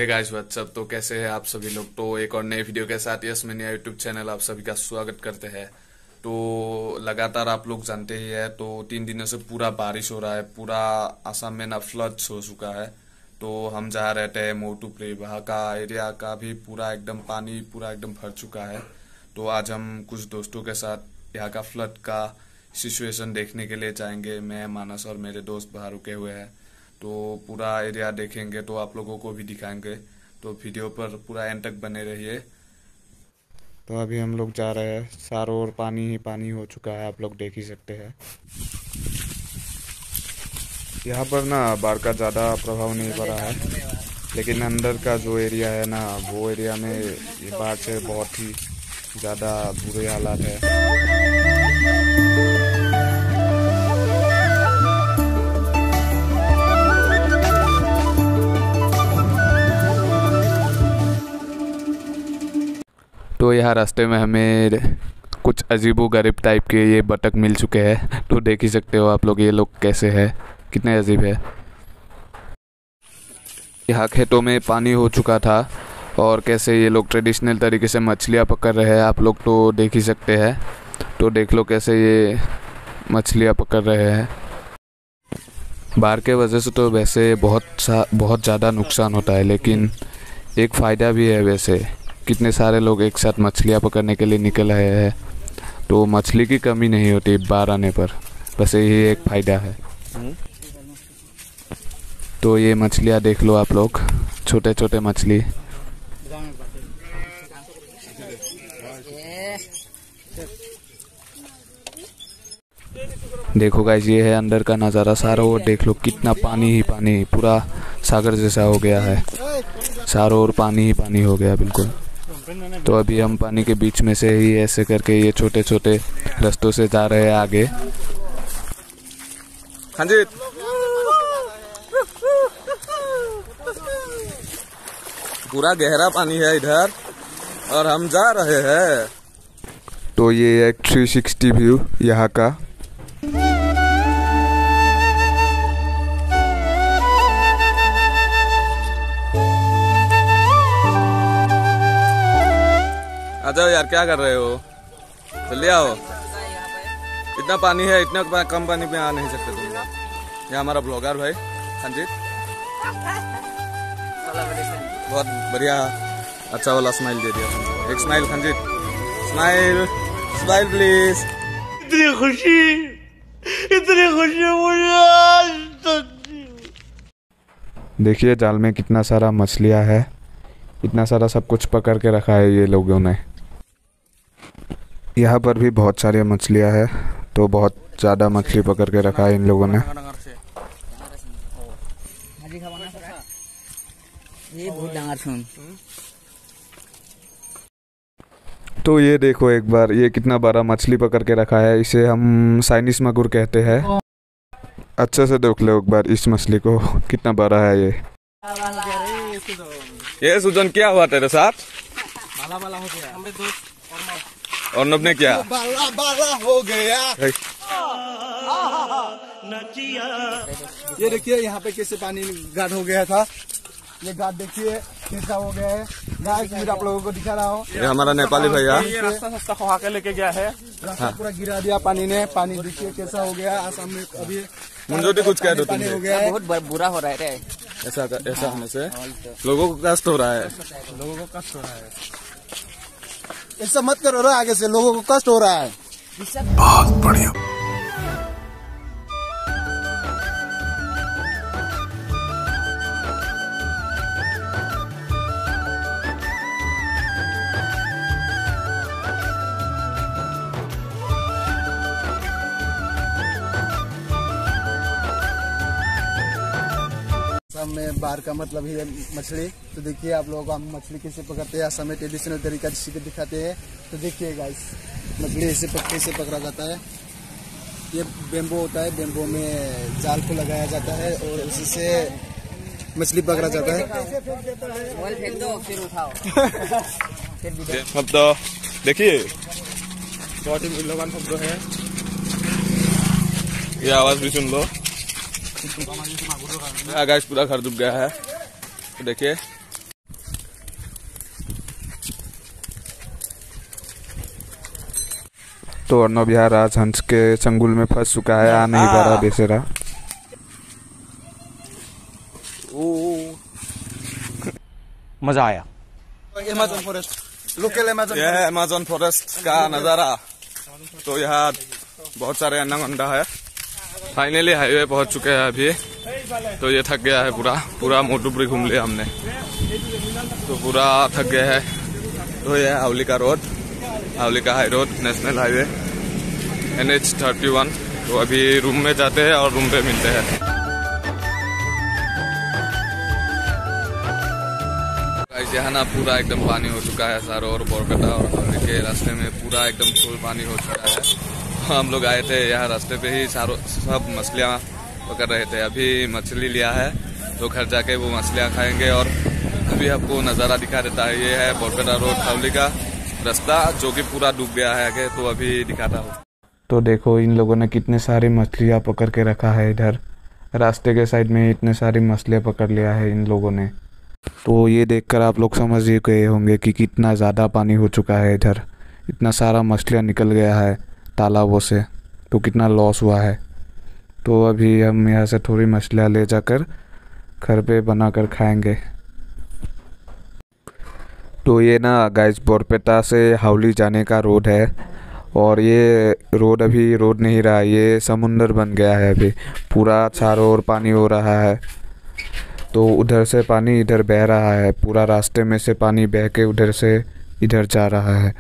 Hey guys what's up. तो कैसे हैं आप सभी लोग। तो एक और नए वीडियो के साथ यस मेनिया यूट्यूब चैनल आप सभी का स्वागत करते हैं। तो लगातार आप लोग जानते ही है, तो 3 दिनों से पूरा बारिश हो रहा है। पूरा आसाम में ना फ्लड्स हो चुका है। तो हम जहाँ रहते हैं मोटुप्रे, वहाँ का एरिया का भी पूरा एकदम पानी पूरा एकदम भर चुका है। तो आज हम कुछ दोस्तों के साथ यहाँ का फ्लड का सिचुएशन देखने के लिए जाएंगे। मैं, मानस और मेरे दोस्त बाहर रुके हुए हैं। तो पूरा एरिया देखेंगे, तो आप लोगों को भी दिखाएंगे। तो वीडियो पर पूरा एंड तक बने रहिए। तो अभी हम लोग जा रहे हैं, चारों ओर पानी ही पानी हो चुका है, आप लोग देख ही सकते हैं। यहाँ पर ना बाढ़ का ज़्यादा प्रभाव नहीं पड़ा है, लेकिन अंदर का जो एरिया है ना, वो एरिया में ये बाढ़ से बहुत ही ज़्यादा बुरे हालात है। तो यहाँ रास्ते में हमें कुछ अजीबोगरीब टाइप के ये बतख मिल चुके हैं। तो देख ही सकते हो आप लोग ये लोग कैसे है, कितने अजीब है। यहाँ खेतों में पानी हो चुका था और कैसे ये लोग ट्रेडिशनल तरीके से मछलियाँ पकड़ रहे हैं, आप लोग तो देख ही सकते हैं। तो देख लो कैसे ये मछलियाँ पकड़ रहे हैं। बाढ़ के वजह से तो वैसे बहुत ज़्यादा नुकसान होता है, लेकिन एक फ़ायदा भी है। वैसे कितने सारे लोग एक साथ मछलियाँ पकड़ने के लिए निकल आए हैं, तो मछली की कमी नहीं होती बाढ़ आने पर। बस यही एक फ़ायदा है। तो ये मछलियाँ देख लो आप लोग, छोटे छोटे मछली। देखो गाइस, ये है अंदर का नज़ारा सारा। और देख लो कितना पानी ही पानी, पूरा सागर जैसा हो गया है। चारों ओर पानी ही पानी हो गया बिल्कुल। तो अभी हम पानी के बीच में से ही ऐसे करके ये छोटे छोटे रास्तों से जा रहे हैं आगे। हाँ जी, पूरा गहरा पानी है इधर और हम जा रहे हैं। तो ये एक 360 व्यू यहाँ का। आ जाओ यार, क्या कर रहे हो, जल्दी आओ। इतना पानी है, इतना कम पानी में आ नहीं सकते तुम लोग। ये हमारा ब्लॉगर भाई खंजित, बहुत बढ़िया अच्छा वाला स्माइल दे दिया। एक स्माइल खंजित, स्माइल स्माइल प्लीज। इतनी खुशी मुझे। देखिए जाल में कितना सारा मछलियाँ है, इतना सारा सब कुछ पकड़ के रखा है ये लोगों ने। यहाँ पर भी बहुत सारी मछलियाँ हैं, तो बहुत ज़्यादा मछली पकड़ के रखा है इन लोगों ने। तो ये देखो एक बार, ये कितना बड़ा मछली पकड़ के रखा है। इसे हम चाइनीज मागुर कहते हैं। अच्छे से देख लो एक बार इस मछली को, कितना बड़ा है ये। ये सुजन क्या हुआ तेरे साथ? बाला हो गया। अर्नब ने क्या? बाला हो गया। ये देखिए यहाँ पे कैसे पानी गाढ़ हो गया था। ये गाढ़ देखिए कैसा हो गया है। गाइस मैं आप लोगों को दिखा रहा हूँ। ये हमारा नेपाली भैया रास्ता खवा के लेके गया है। रास्ता पूरा गिरा दिया पानी ने। पानी देखिए कैसा हो गया आसाम में। अभी मुझे भी कुछ कह दो तुम। हो गया है, बहुत बुरा हो रहा है। ऐसा होने से लोगों को कष्ट हो रहा है। लोगों को कष्ट हो रहा है। ऐसा मत करो रे, आगे से लोगों को कष्ट हो रहा है। बहुत बढ़िया। में बाहर का मतलब ही है मछली। तो देखिए आप लोगों को हम मछली कैसे पकड़ते हैं, असम में ट्रेडिशनल तरीका जिसको दिखाते हैं। तो देखिए गाइस, मछली ऐसे कैसे पकड़ा जाता है। ये बेम्बो होता है, बेम्बो में जाल को लगाया जाता है और उसी से मछली पकड़ा जाता है। शब्द देखिए, बहुत ही मूल्यवान शब्द है। ये आवाज भी सुन लो। आकाश पूरा घर डूब गया है, तो देखिए तो अर्नब यार आज हंस के चंगुल में फंस चुका है, आ नहीं पा रहा बेचारा। मजा आया। अमेज़न फॉरेस्ट, लोकल अमेज़न यह अमेज़न फॉरेस्ट का नज़ारा। तो यहाँ बहुत सारे एनाकोंडा है। फाइनली हाईवे पहुंच चुके हैं अभी। तो ये थक गया है पूरा मोटुपुरी घूम लिया हमने, तो पूरा थक गया है। तो यह हावलिका रोड, हावलिका high road, national highway NH31। तो अभी रूम में जाते हैं और रूम पे मिलते हैं। यहाँ ना पूरा एकदम पानी हो चुका है चारों ओर। बोरपेटा और हावली के रास्ते में पूरा एकदम फुल पानी हो चुका है। हम लोग आए थे यहाँ रास्ते पे ही सब मछलियाँ पकड़ रहे थे। अभी मछली लिया है तो घर जाके वो मछलियाँ खाएंगे। और अभी आपको नज़ारा दिखा देता है, ये है बोरपेटा रोड हावली का रास्ता जो कि पूरा डूब गया है आगे। तो अभी दिखाता हूँ। तो देखो इन लोगों ने कितने सारी मछलियाँ पकड़ के रखा है। इधर रास्ते के साइड में इतने सारी मछलियाँ पकड़ लिया है इन लोगों ने। तो ये देखकर आप लोग समझ ही गए होंगे कि कितना ज़्यादा पानी हो चुका है इधर। इतना सारा मछलियाँ निकल गया है तालाबों से, तो कितना लॉस हुआ है। तो अभी हम यहाँ से थोड़ी मछलियाँ ले जाकर घर पे बनाकर खाएंगे। तो ये ना गाइस बोरपेटा से हावली जाने का रोड है। और ये रोड अभी रोड नहीं रहा, ये समुंदर बन गया है। अभी पूरा चारों ओर पानी हो रहा है। तो उधर से पानी इधर बह रहा है, पूरा रास्ते में से पानी बह के उधर से इधर जा रहा है।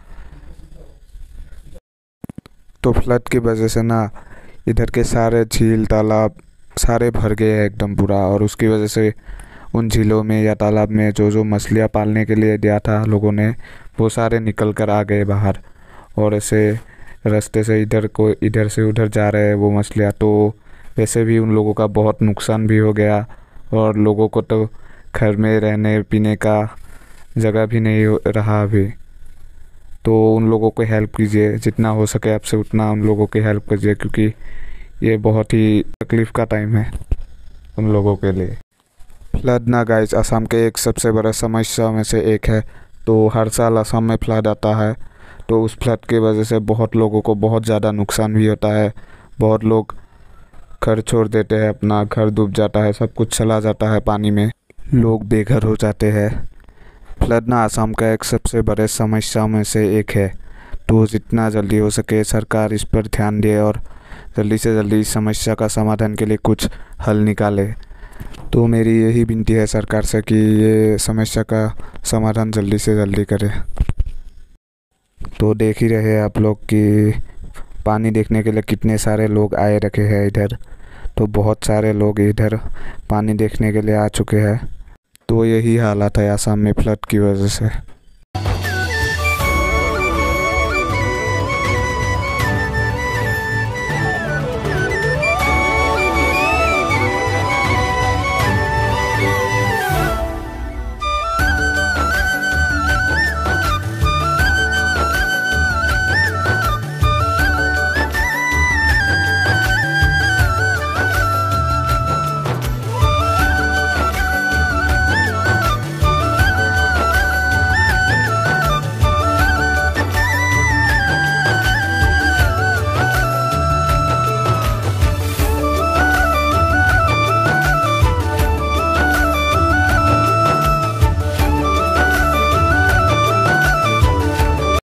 तो फ्लड की वजह से ना इधर के सारे झील तालाब सारे भर गए हैं एकदम पूरा। और उसकी वजह से उन झीलों में या तालाब में जो मछलियाँ पालने के लिए दिया था लोगों ने, वो सारे निकल कर आ गए बाहर। और ऐसे रास्ते से इधर से उधर जा रहे हैं वो मछलियाँ। तो वैसे भी उन लोगों का बहुत नुकसान भी हो गया। और लोगों को तो घर में रहने पीने का जगह भी नहीं रहा अभी। तो उन लोगों को हेल्प कीजिए, जितना हो सके आपसे उतना उन लोगों की हेल्प कीजिए, क्योंकि ये बहुत ही तकलीफ़ का टाइम है उन लोगों के लिए। फ्लड ना गाइस असम के एक सबसे बड़ा समस्या में से एक है। तो हर साल असम में फ्लड आता है। तो उस फ्लड की वजह से बहुत लोगों को बहुत ज़्यादा नुकसान भी होता है। बहुत लोग घर छोड़ देते हैं, अपना घर डूब जाता है, सब कुछ चला जाता है पानी में, लोग बेघर हो जाते हैं। फ्लड ना असम का एक सबसे बड़े समस्या में से एक है। तो जितना जल्दी हो सके सरकार इस पर ध्यान दे और जल्दी से जल्दी इस समस्या का समाधान के लिए कुछ हल निकाले। तो मेरी यही विनती है सरकार से कि ये समस्या का समाधान जल्दी से जल्दी करे। तो देख ही रहे आप लोग कि पानी देखने के लिए कितने सारे लोग आए रखे हैं इधर। तो बहुत सारे लोग इधर पानी देखने के लिए आ चुके हैं। तो यही हालत है असम में फ्लड की वजह से।